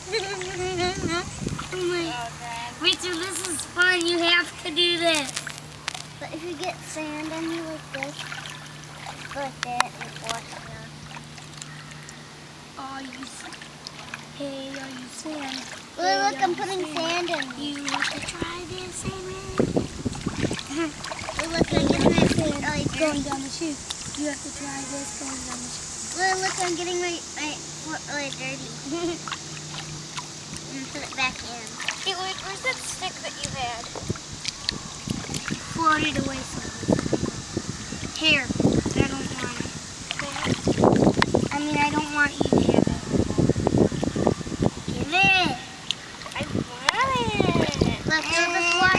Oh my. Rachel, this is fun. You have to do this. But if you get sand on you like this, like that, and wash it down. Oh, you. Hey, are you sand? Look, I'm putting sand in. You have to try this, amen. Look, I'm getting my sand. Oh, it's Going down the chute. You have to try this going down the chute. Look, I'm getting my foot really dirty. And put it back in. Hey, Lloyd, where's that stick that you had? Floated away somewhere. Here. I don't want it. I mean, I don't want you to have it. Give it. I want it. Look, there's the fly